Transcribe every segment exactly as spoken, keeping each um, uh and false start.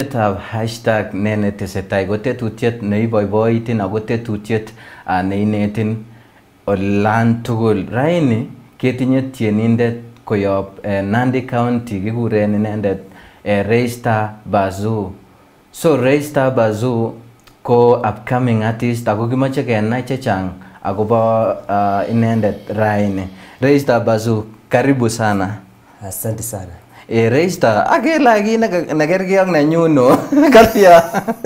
tetutietab hashtag ne netesetai ko tetutiet neiboiboitin ako tetutiet uh, neinetin olan tugul. Raini ketinye tienindet koyob uh, Nandi County kikuren inendet uh, Raystar Bazoo. So Raystar Bazoo ko upcoming artist ako kimoche kenai chechang akobo uh, inendet raini. Raystar Bazoo, karibu sana. Asante sana. Eh, Raystar, ake lagi nagergi ak nenyu no. Katya.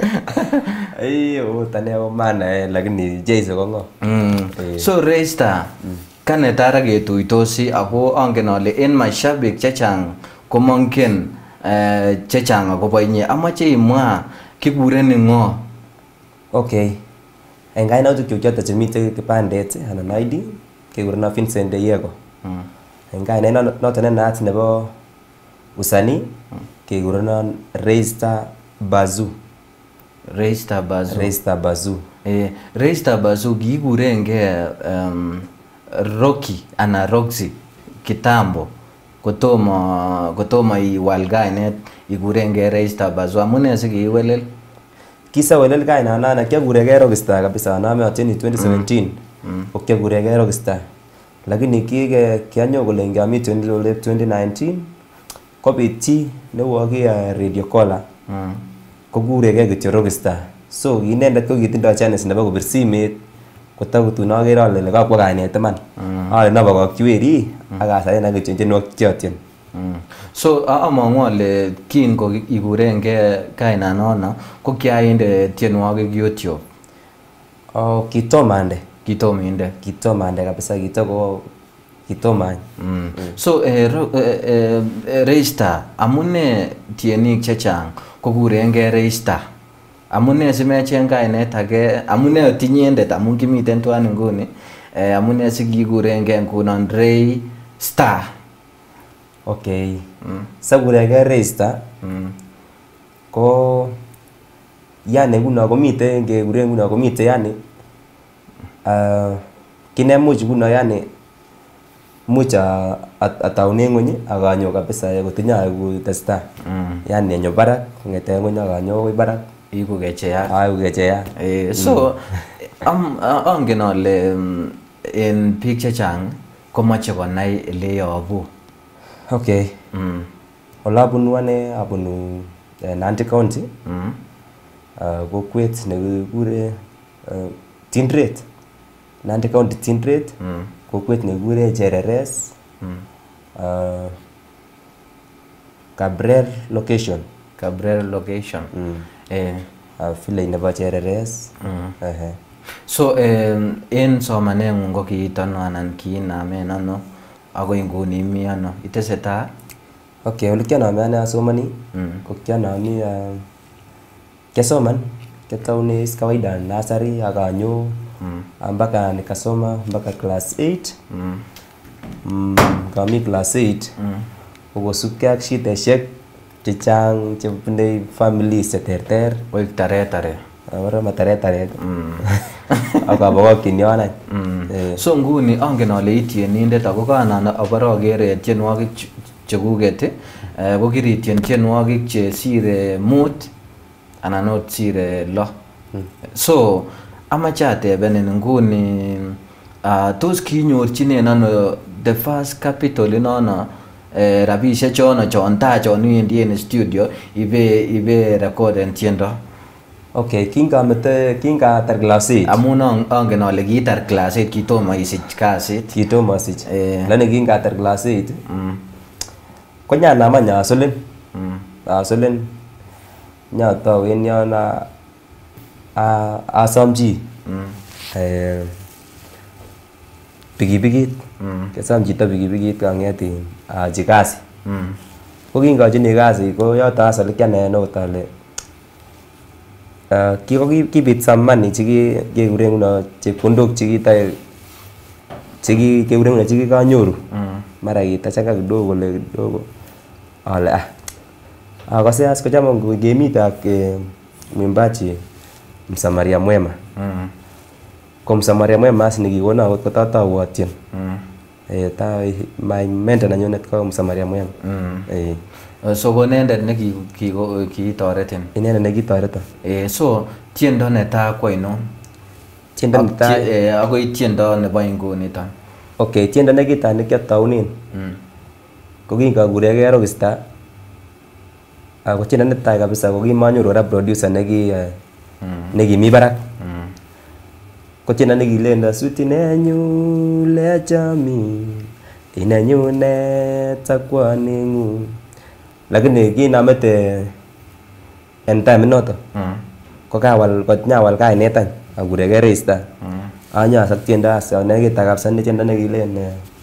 Ayo, tane ako mana eh, lakini Jayso ko ngo. Mm. Eh. So Raystar, mm. kanetara ketuitosi ako angen ale en mashabik chechang komongen eh, chechang akobo inye. Amache imwa kikurenin ngo. Okay. En kainutik chuk choto chemite kipandet anan I D kekurena Vincent Yego. Mm. En kainet noto ne naat nebo usanii hmm. kekurena Raystar Bazoo. Raystar Bazoo. Raystar Bazoo. Eh, Raystar Bazoo kikurenge um, Rocky ana Roxy kitambo kotomo kotomo iwal kainet ikurenge Raystar Bazoo. Amune sikiwelel? Kisawelel kainana kiakurege Rockstar kabisa aname atyeni twenty seventeen. Mm. Ko kiakurege Rockstar. Lakini kike kianyo kole ngami twenty nineteen kopit chi newoki uh, Radio Caller. Mm. Kokurege kityo Rockstar. So inendet ko kitindoi chance nebo kopir simet kotakutun akere ale kakwo kainet iman. Mm. Ale nabokokyi weri ak asaen ak kityo tienwogik cheotyen. Mm. So amang'u ale kin ko ikurenge kainanono ko kiainde tienwogik YouTube. Oh, kitomande. Kitominde. Kitomande kabisa kitoko kitomany. Mm. Mm. So eh, eh, eh, Raystar, amune tienik chechang kokurenge Raystar? Amune simecheng kainet age? Amune otinyendet amun kimiten tuan nguni? Eh, amune sikikurenge ngunon Raystar? Okay. Mm. Sakurege Raystar. Mm. Ko yani kuno komite ngekure kuno komite yani uh, kinemuch kuno yani much ataune ng'ony akanyo kabisa kotinye kutesta. Mm. Yani enyo barak ngete ng'ony akanyo koy barak iku kecheya. Ah, iku kecheya. Eh, so am angen ale en biik chechang komoche konai ele yobu. Okay. Mm. Olabunu ane abunu uh, Nandi County. Mm. Uh, kokwet nekikure uh, Tindret. Nandi County Tindret. Mm. Kokwet nekikure Chereres. Mm. Uh, Cabrel location. Cabrel location. Mm. Eh. Uh, village nebo Chereres. Mm. Uh -huh. So um, en somanengung ko kiitono anan kiinamen ano ako inguni mi ano iteseta? Okay, ole kianame ane asomani. Mm. Ko kianami uh, kiasoman kiataune kawaida nursery akanyo mm. mpaka nikasoma mpaka class eight. Mm. Mm, kami class eight. Mm. Kokosubkei ak shideshek chechang chebune families cheterter. Oik tare tare. Ora matare tare. Mm. Akabokokyin yon any. Mm. Eh. So nguni angen ale itienindet ako kanan abarokere tienwogik chekuket eh, ko kiritien tienwogik chesire mut anan ot sire lo. Mm. So amache atebenin nguni uh, tos kinyorchinen ano the first capital inono eh, rabisiek chono chon taa chon iwendi en studio ibe ibe recorden tiendo? Okay, kingamete kingatar class eight. Amun angen ale kiitar class eight kitomo isich kasit. Kitomo asich. Eh. Lani kingatar class eight. Mm. Ko nyanama nyasolen. Mm. Asolen nyatau en yon a asomchi. Mm. Eh, pikipikit. Mm. Kesom chito pikipikit kang'et achi kasi. Mm. Ko kingochini kasi ko yoto as ole kianen ot ale Uh, kiko kibit some money chiki kekure nguno chepkondok chikita chiki kekure nguno chiki kanyoru. Mm. Mara kitachanga kidogo kole kidogo ale ah akose as kochama ngemit ak eh, mwimbaji Msamaria Mwema. Mm. Ko Msamaria Mwema as nikikona akot kotatau atien. Mm. Eh ta my mentor nanyonet ko Msamaria Mwema. Mm. Eh Uh, so konendet ne ki ki kitoretin. Inendet ne kitoreton. Eh so tiendo netaa ko ainon? Tiendo netaa eh agoi tiendo nebo inguniton. Okay, tiendo ne kitai ne kiataunen. Mm. Ko kingakuregei Rockstar. Ako tiendo netai kabisa ko kimanyoru ra producer ne ki mm. ne kimi barak. Mm. Ko tiendo ne kilenda suti nenyu le chami inenyu ne takwaningu. Lakini kinamete en time noto. Mm. Ko kawal ko nyawal kainet any akuregei Rockstar. Mm. Anya sak tiendo as nekit kabisa ne tiendo ne kilen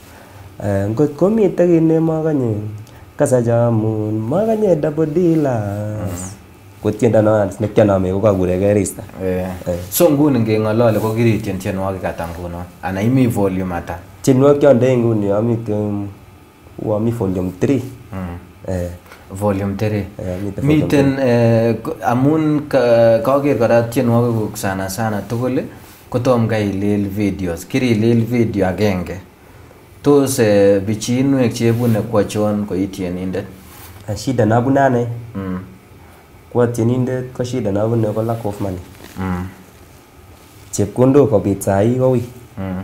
eh ngot komite kit ne makanye kasajamun makanye double dealers. Ko tiendo no ne kianome ko kakuregei Rockstar. Eh. So nguni ngeng'olole ko kiritien tienwogik ata nguno ana imi volume ata? Tienwogik chondoi nguni amiten wami volume three. Mm. Eh volume three. Miten eh, amun kager kora tienwogik sana sana tugul kotom kai ilil videos. Kirilil video agenge. Tos eh, bichinwek chebune kwachon ko itienindet? Shida nabune ane. Mm. Kwa tienindet ko shida nabune ko lack of money. Mm. Chepkondok kobit sahi ko ui. Mm.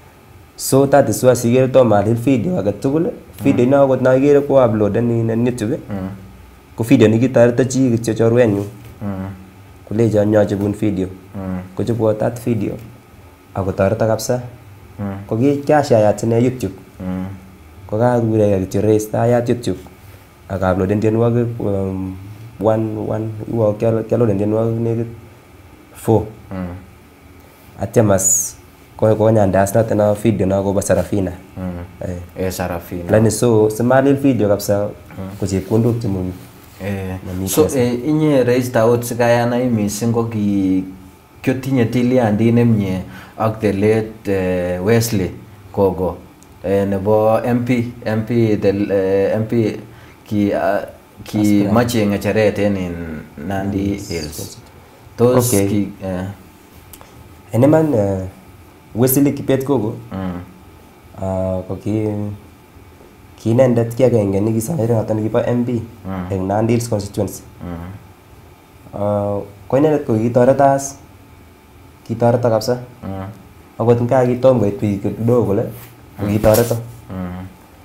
So that is why sigere to malil video age tugul. Video mm. na ko nagere ko upload ni na YouTube. Mm. Ko video ni kitareta chi kityo chorwenyu. Mm. Kuleja nyache bun video. Mm. Ko chobot that video. Ako tareta kabisa. Mm. Ko ki kyashayat ne YouTube. Mm. Ko kakurege kityo Rockstar ya YouTube. Aka upload tienwogik um, one one wo kyalo kyalo tienwogik nekit four. Mm. Atyamas ko ko nyandas na tena video na ko ba Sarafina. Mm. Eh, eh Sarafina. Lani so semalil video kabisa mm. ko chepkondok chemumi. Eh so eh inye Rockstar out sikayana mising ko ki kyotinye tiliandi nemie ak the late uh, Wesley Kogo eh nebo M P M P the uh, M P ki uh, ki mache ngecheret en Nandi Hills. Tos okay. Ki eh eneman uh, Wesley Kipet Kogo mm. uh, ko ki kinendet ki agenge ni kisaire ngatan kibo M P mm. en Nandi Hills constituency. Mm. Uh, ko inendet ko kitoretas kitoreta kabisa. Mm. Akot nga kitom koit biik kidogo kole ko kitoreta. Mm.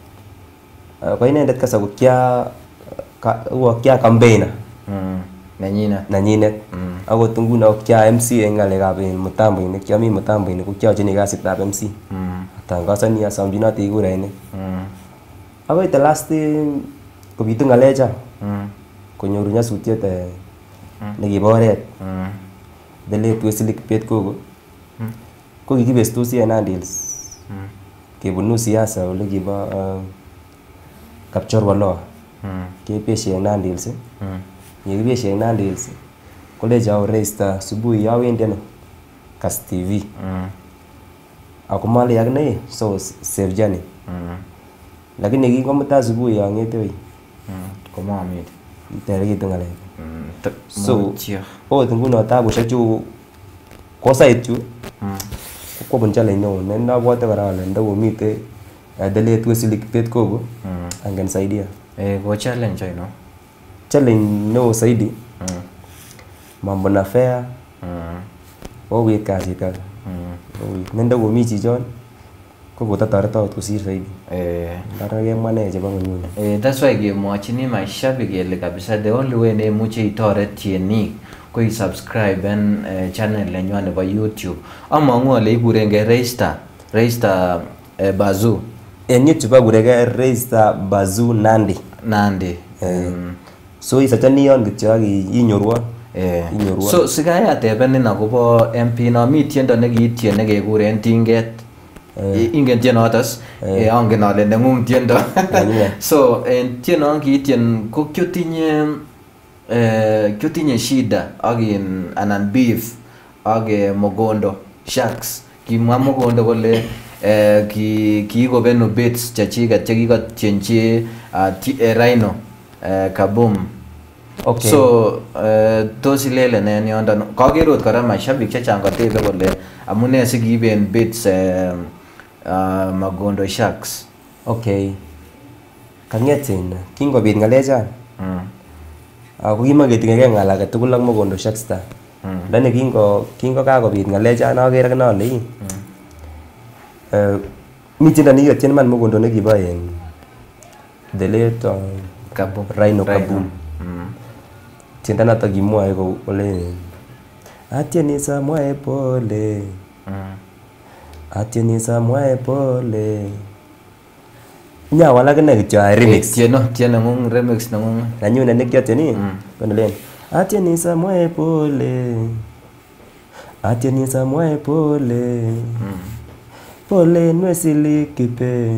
Uh, ko inendet kasa ko kya ka wo kya campaigner. Mm. Nanyinet. Nanyinet. Mm. Akot nguno kya M C en ngalekab mutamboinik kyami mutamboinik ko kyachini kasitab M C. Mm. Tangazani asamjinati kurainik. Mm. Akot the last ko bitu ngalecha. Mm. Konyoru nyasutiet eh mm. nekibo oret. Mm. The late Wesley Kipet Kogo. Mm. Ko kikibestosi en Nandi Hills. Mm. Kebunu siasa ole kibo uh, Kapchorwa Loa. Mm. Kebeshe en Nandi Hills. Mm. Yekibeshe en Nandi Hills. Koleja Rockstar subuhi yawendi ano Kas T V. Mm. Ako mali yakne so save journey. Mm. Lakini kikomut asubuhi yangete oi. Mm. Komamit. Tere kitu ngale. Mm. So oh nguno tabushek chu kosait chu. Mm. Ko bun challenge no ne ndabwate kora ale ndakomite Adelaide Wesley Kipet Kogo. Mm. Angenisaidia. Eh go challenge aino. Challenge no saidi. Mm. Mambo na fair. Mm. Owe kazi ka. Mm. Owe nenda komi chichon ko kotatoreto kosir saidi. Eh ndara kemwane chebo ngonyuni. Eh that's why gemwachini mashabiki ile kabisa the only way ne muche itoret tienik ko i-subscribe en uh, channel lenywan nebo YouTube. Amangu ale ikurenge Rockstar Rockstar uh, Bazoo. En YouTube akurege Rockstar Bazoo Nandi. Nandi. Eh. Mm. So isachani yon kityo ak inyorwo. Eh. Inyorwo. So sikaya tebenin akobo M P no mi tiendo nekiitien nekekuren Tinget. Eh. Ingen tienotos eh. Eh, angen ale nengung tiendo. So en tieno kiitien ko kyotinye eh kyotinye shida agin anan beef age Mogondo Sharks. Kimwa Mogondo kole eh ki kikobenu bits chechiket chekikatienchi uh, Rhino uh, Kaboom. Okay. So uh, tos ilele ne yonda kagerot kora mashabik chechang kotebe kole amune sikiiben bits uh, uh, Mogondo Sharks. Okay. Kang'et in kingobit ng'alechan. Mm. Ako kimaketing'ekei ng'al age tugul ak Mogondo Shackstar. Lakini kingo kingo kakobit ng'alechan akere kine ale ii. Eh mi tiendo nekikotien man Mogondo nekibo en the late uh, Kabu. Rhino Kabu. Mm. Tiendo notok kimwoe kou kole atieni samwae pole. Mm. Atieni samwae pole. Nyawal akine kityo ay remix. Tieno, tieno ng'ung remix neng'ung. Nanyune nekiatieni Mm. konelen atieni samwae pole. Atieni samwae pole. Pole nwesili kipe.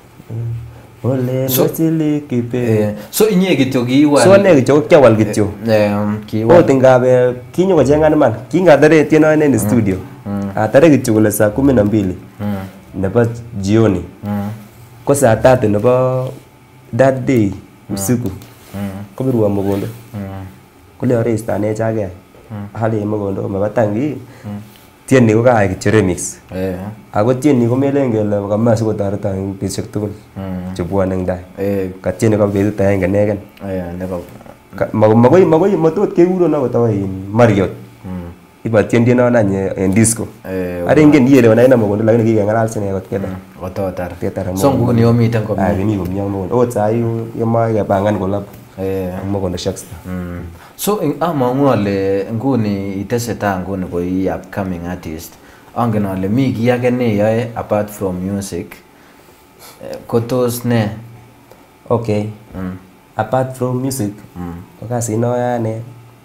Pole So- nwesili kipe. Eh, so inye kityo kiiwal. So ane kityo kyawal kityo. Eh, um, kiiwal. Ot ngabe kinyokochengan man. Kingatare tieno en studio. Atare kityo kole saa kumi na mbili Mm. nebo jioni. Mm. Ko saa tatu nebo that day usiku. Mm. Kobirwa Mogondo. Mm. Kole arestanech age. Hali Mogondo mabatangi. Tieni ko kaai kityo remix. Eh. Ako tieni komelen kele kamae sikotoreto eng betusiek tugul Mm. chebwone eng tai. Eh, Katieni ko betut agenge inegen. eh, nebo. Ka- ma- Makoi makoi matot kekuron akot akoi in Marriott. Mm. Iba tiendino nanye en disco. Eh, Are ingen ielewan akine Mogondo lakini kikeng'alal sine kot keta. kototar. Ketar So nguni omiten Ah, komie. kimi komie ak Mogondo. Ot sahi kemoe kepangan kolab Eh. ak Mogondo Shackstar. Mm. So ing- amang'u ale nguni itesetai nguni ko i upcoming artist. Angen ale mi kiy age neyoe apart from music. Eh, ko tos ne? Okay. Mm. Apart from music, Mm. ko kasit noyoe ane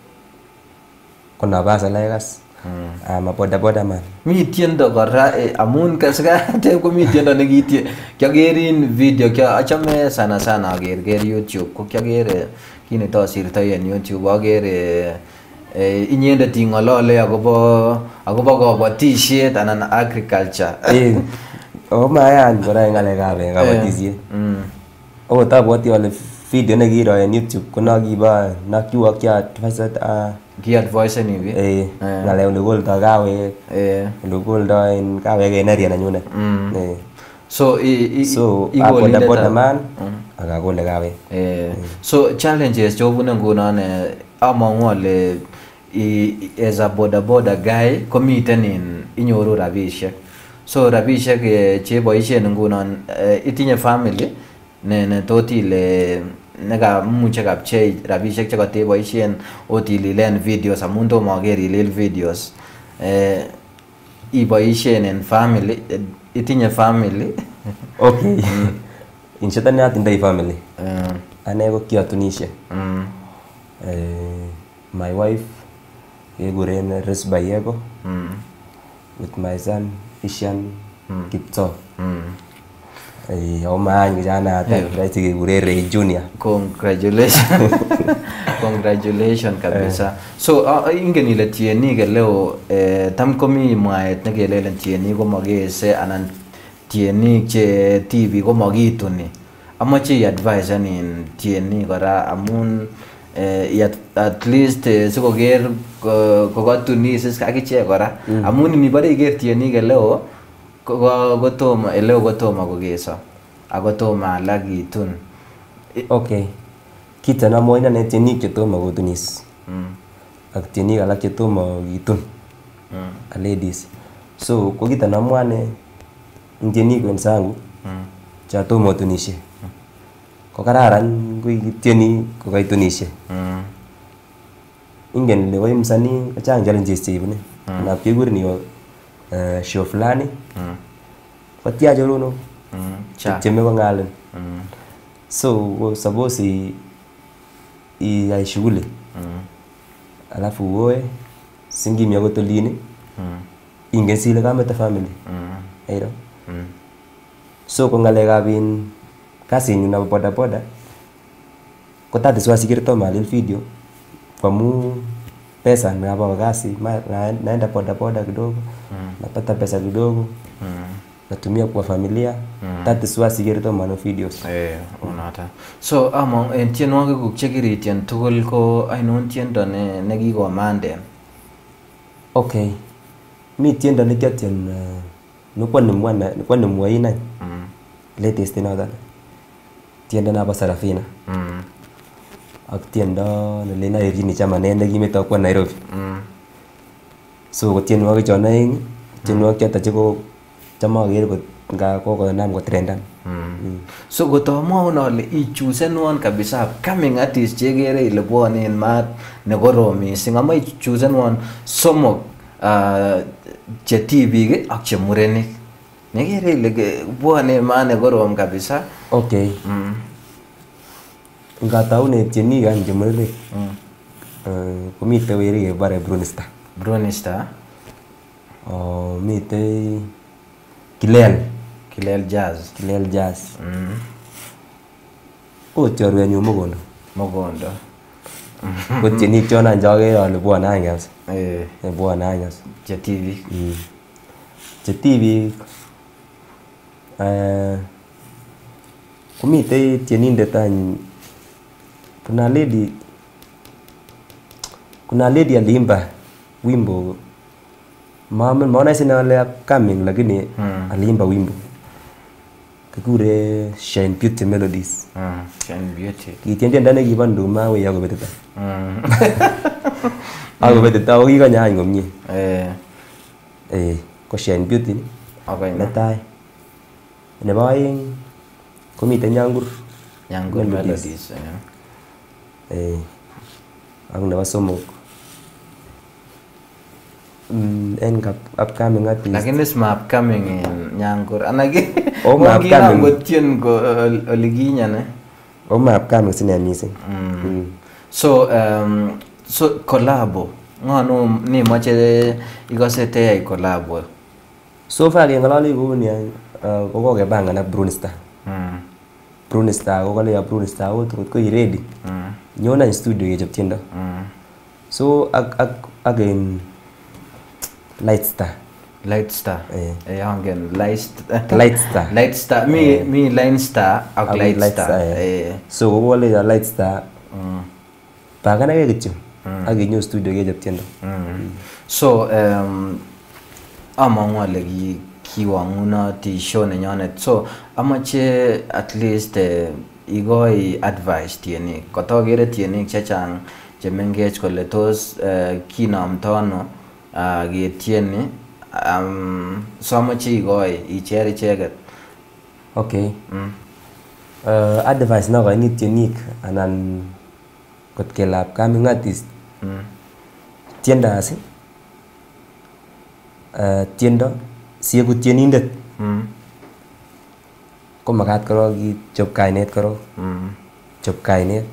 ko nabas alaikas. Mm. I'm a boda boda man. Mi tiendo kora eh, amun kasikatev ko mi tiendo nekitie kyakerin video kya achame sana sana aker ker YouTube ko kyakere kit netosirtoi en YouTube akere eh, inyendet ing'olole akobo akobo kabatisiet anan agriculture. Eh, oh mayan kora eng ng'alekab eh, kabatisiet. Mm. Okot abwoti ale video nekiro en YouTube ko nakibo nakiwokyi advice ah Ki advice ni bi. eh Eh. ng'alek ole koldoi kawek, Eh. ole koldoi en kawek en area nenyunet. Mm. Eh. So i i So i- a boda ikolindetab- boda man Mm. akakole kawek. Eh, so challenges chobune ngunon eh, among'u ale i- as a boda boda guy komiten in inyoru rabishek. So rabishek eh, cheboisien ngunon eh, itinye family ne ne tot ile nekamuche kapchei rabishek chekateboisien ot ililen videos amun tomo aker ilil videos. Eh, iboisien en family eh, itinye family. Okay. In short ane atindoi family. Eh, Ane ko kiatunishe. mm, Eh, my wife kekuren Res Bayego mm, with my son Ishan Mm. Kiptoo. mm. Eh, ako maany kijana ata Eh. rahisi kekuren Ray Junior. Congratulations. Congratulations kabisa. So uh, ingen ile tienik leo eh, tam komi mwaet nekelelen tienik komakese anan tienik che tibi komakituni. Amoche i-advise anin tienik kora amun eh, at, at least eh, sikoker ko- kokatunis akichek kora. Amun inibore iker tienik leo ko- ko- kotomo eleo kotomo kokeso ako tomo alak kitun. Okay. Kito namwoe inane tienik chetomo kotunis Mm. ak tienik alak chetomo kitun Mm. a ladies. So ko kito namwoe ane eng tienik wenzangu Mm. cha tomo tunishe. Ko kararan koitieni kokaitunishe. Mm. Ingen ile koi msanii chang challenges cheibune. Na kekurin iwe eh, show fulani Mm. kotia chorono Mm. Cha. cheme kong'alin. Mm. So ko suppose i iyai shughuli Mm. alafu uoe singimi akot olini Mm. ingen sile kamete family. Mm. Eiro. Mm. So ko ng'alekab in kasinyu nebo boda boda ko tatiswa sikirto malil video kwamu pesa ninapo kasi ma- na- naenda boda boda kidogo napata pesa kidogo Mm. natumia kwa familia tatiswa sikirto mano videos. Eh, unata. So among en tienwogikuk chekiritien tugul ko ainon tiendo ne nekikomanden? Okay, mi tiendo nekiatien uh, nekwanimwana nekwanimwoi inany Mm. latest inoton. tiendo nabo Sarafina Mm. ak tiendo nelena Irini chamanet nekimeto kwa Nairobi. Mm. So ko tienwogik chon aeng tienwogik choto cheko cham aker kot nga kokonam kotrendan. Mm. So kotamwaun ale ichusenwon kabisa upcoming artist chekere ile bwone en maat nekorom mising, ama ichusenwon somok uh, che tibik ak che murenik nekere ile bwone en maat nekorom kabisa. Okay. Mm. Ngataune tienik any che murenik. Mm. Uh, komite weri kebare Brunista. Brunista. Oh, mite Kilel. Kilel Jazz. Kilel Jazz. Mm. O chorwenyu Mogondo. Mogondo. Ko tienik chon any chakere ale bwone any kabisa. Eh. Bwone any kabisa. Che tibik. Mm. Che tibik eh komite tienindet any kuna lady kuna lady aliimba wimbo mama maona sina wale upcoming lakini Mm. aliimba wimbo kikure Shine Beauty Melodies. Mm. Shine Beauty. Kitien tiendo nekibo Nduma wei akobetita. Mm. Akobetita kokikonya any komie. Eh. Eh ko Shine Beauty Okay. netai. Nebo aeng komite Nyangur. Nyangur Melodies. Melodies. Eh. Eh, ak nebo somok mm, en upcoming artist. Lakini sima upcoming in Nyangur. Anaki Oh, ma upcoming. ngotien ko oliginya ne. Oh, ma upcoming sine missing. Mm. Mm. So um, so collabo. Ngano ni moche ikose teyai collabo. So far kengalali kouni uh, kokokebangan ak Brunista. Mm. Brunista kokale ya Brunista ot ko i ready. Mm. Nyona in studio kechop tiendo. Mm. So ak ak again Light Star. Light Star. Eh. Eh, hangen Light Star. Light Star. Light Star. Mi Eh. mi Line Star ak Ak Light Light Star. Star, Eh. So kokale ya Light Star. Mm. Panganake kityo. Mm. Ak inyo studio kechop tiendo. Mm. So um, amang'u ale ki kiwang'unoti show nenyonet. So amache at least uh, igoi advice tienik. Kotokere tienik chechang chemengech kole tos uh, kinomto ano uh, ketieni. Um, so amache igoi icher icheket. Okay. Mm. Uh, advice nokoini tienik anan kot kele upcoming artist Mm. tiendas uh, tiendo sieku tienindet Mm. ko makat korok ichop kainet korok. Mm. Chop kainet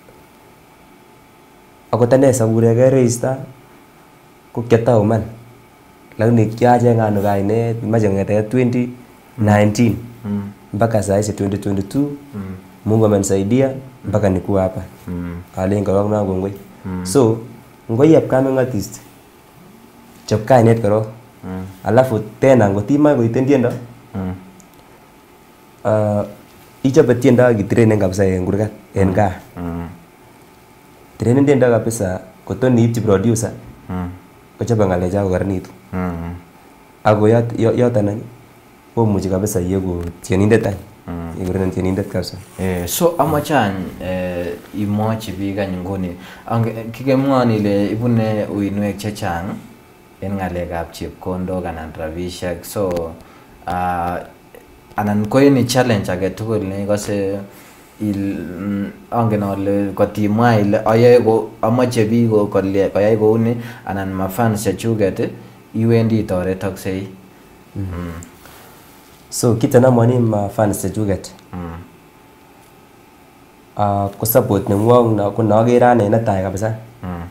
akot ane sakureke register ko kiatau man lakini kiacheng ano kainet mache ng'ete twenty nineteen Mm. mpaka saisi twenty twenty-two. Mm. Mungu amenisaidia mpaka nikuwa hapa. Mm. Alen korok na kongoi. Mm. So ngoi upcoming artist chop kainet korok. Mm. Alafu tena ngotimae koiten tiendo Mm. uh, ichope tiendo ak itrenen kabisa en kurgat en gaa. Mm. Trenen tiendo kabisa kotoni ipchi producer Mm. kochope ng'alechak kokaranitu. Mm. Ako yot- yo- yoton any komuchi kabisa iyeku tienindet any. Mm. Ikurenen tienindet kabisa. Eh, so amache any eh, imwochi biik any nguni Ang- kikemwon ile ibune uinwek chechang en ng'alekab chepkondok anan rabisiek. So uh, anan ko any challenge agetugul neikose il mm, angen ale kotimwa ile ayoe ko amache biik ko- kole- koyai kouni anan mafans chechuket iwendi itoretoksei. Mm. So kito namwani ma fans chechuket Mm. uh, ko support nengwong na ko nakere ane netai kabisa. Mm.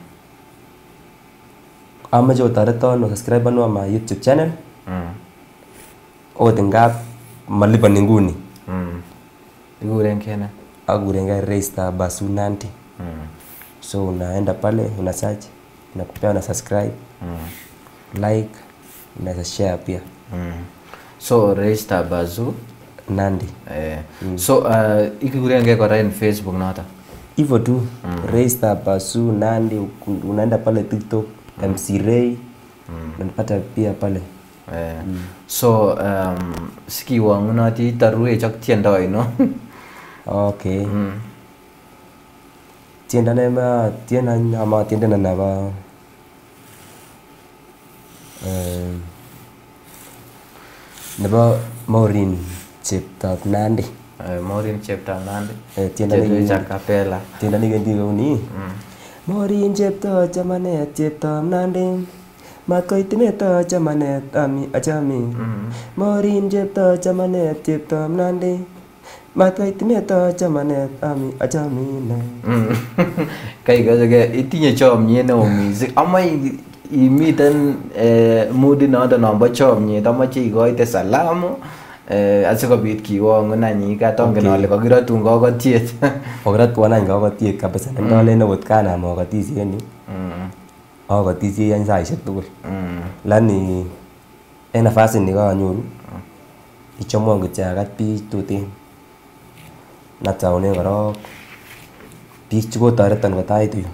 Amache otoreton osubscribenwa ma YouTube channel Mm. ot ngap malipani nguni. Mm. Ikuren kene. Akurengei Reista Basu Nandi. Mm. So unaenda pale una search inakupea una subscribe Mm. like unaweza share pia Mm. So Reista Basu Nandi eh. So uh, ikikurenge kora in Facebook noto. hivyo tu. Reista Basu Nandi uku- unaenda pale TikTok M C Ray unanipata pia pale. Eh. So um, sikiwang'unoti itoruech ak tiendo ino. Okay. Mm. Tiendo nema tiendo ama tiendo nebo eh nebo Maureen Cheptop Nandi. Eh, Maureen Cheptop Nandi. Eh, tiendo ni cha capella. tiendo ni kendi kouni. Mm. Maureen Cheptop chamanet Cheptop Nandi. Matkoitimeto chamanet ami achami. Mm. Maureen Cheptop chamanet Cheptop Nandi. Matkoitimeto chamanet ami achami ne. Mm. Kai ka itinye chomyet neo mising. Amoe imiten eh, mood noton nombo chomyet, amoche ikoite salamu eh, asikobit kiwongun any katongen Okay. ale kakirotun kokotiet. Okirat kuonany kokotiet kabisa. Ndolen okot kanam okotisiet ni. Mm. Okotisiet en saisiek tugul. Mm. Lani en nafasi ni kanyoru ichomwon kityo akat biik tuten. Nataunen korok biik chekotoreton kotait yu.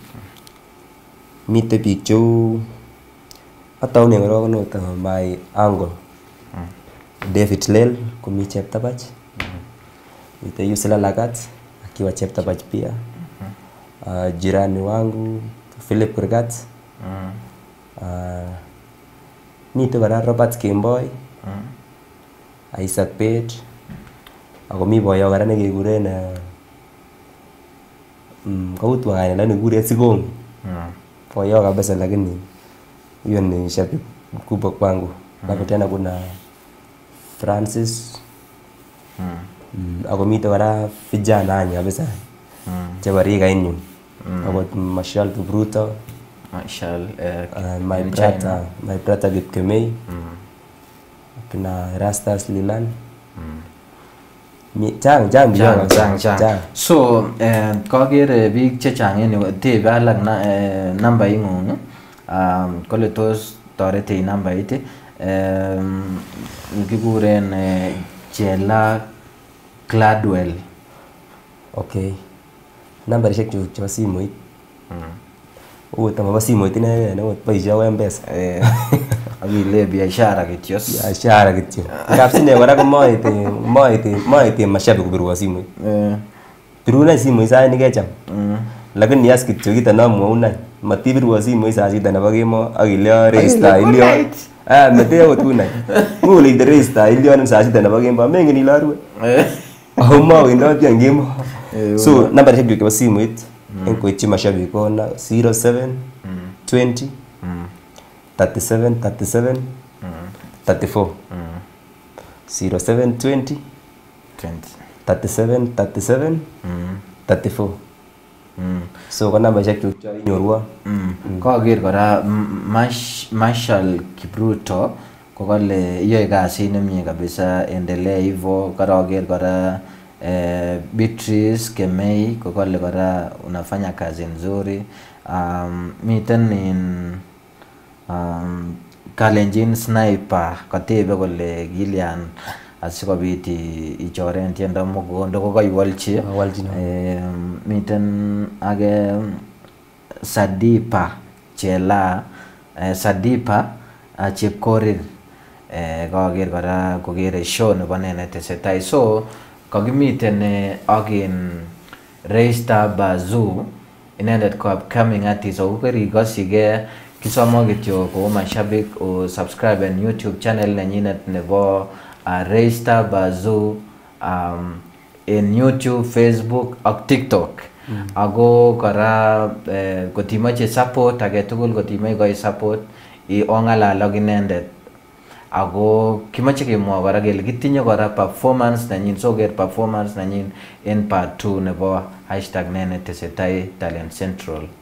Miten biik cheu ataunen korok not uh, my uncle David Lel komi Cheptabach. Miten Yusila Lagat akiwa Cheptabach pia. Uh, jirani wangu Philip Kurgat. Mm. Uh, miten kora Robert Kemboi, Mm. Isaac Page, ako mi boyo kora nekekuren uh, mm, kautwa kaina lakini kikuren Sigong. Mm. Boyo kabisa lakini hiyo ni shabiki mkubwa kwangu. Alafu tena kuna Francis. Mm. Mm, ako miten kora vijana any kabisa Mm. chebo rikainyu. Mm. Ako Marshall Bruto, Marshall eh, uh, my in brother, China. my brother Gipkemei, Mm. kuna Rastas Lilan. Mm. Mi chang chang Chang, biyo chang, chang. So, eh, kakere biik chechang en yu tebe alak na, eh, nambait-ng'ung. Um, kole tos toretech nambait. Um, kikuren eh, Jela Gladwell. Okay. Nambarishek chuk chebo simoit. Mm. Ot amobo simoit ineken ot boishe ako M-Pesa. Eh, akile biashara kityo. Biashara kityo. Ngap sine kora ko moite moite moite mashabiki kubirwo simoit. Eh, Birun any simoit sait nekecham. mm. Lakini yas kityo kito nomwoun any. Matibirwo simoit saa sita nebo kemo ak ilyo register good ilyo. night. Ah, mete akot good night. Ngule inde register ilyo saa sita nebo kemo. Mengen ile arue. Eh. Ako mawendoti ang kemo. Eh, So nambarishek chuk chebo simoit en koityi mashabik ko na zero seven Mm. twenty Mm. thirty-seven thirty-seven Mm. thirty-four. Mm. zero seven twenty twenty. thirty-seven thirty-seven Mm. thirty-four. Mm. So ko nambarishek chuk choinyorwo. Mm. Kaker kora M- Mash- Marshall Kipruto kokale iyoe kasit nemie kabisa, endelee hivyo. Karaker kora eh, Beatrice Kemei kokale kora unafanya kazi nzuri. Um, miten in um, Kalenjin Sniper katebe kole Gillian asikobit i- ichoren tiendo Mukondo kokaiwolchi. Awolchi no. Eh, miten age Sadipa Chela eh, Sadipa uh, Chepkorir eh, kaker kora kokere show nebo ne netesetai. So kakimiten eh, ak in Reista Bazoo, inendet ko upcoming artist. Ako kerikoshige kisomo kityo ko mashabik o subscribe en YouTube channel nenyinet nebo uh, Reista Bazoo um, en YouTube, Facebook ak TikTok. Mm. Ako kora eh, kotimache support age tugul, kotimache koi support i ongalal ak inendet. Ako kimache kemwa kora kele kitinye kora performance nanyin, so ker performance nanyin en part two nebo hashtag ne netesetai Talent Central.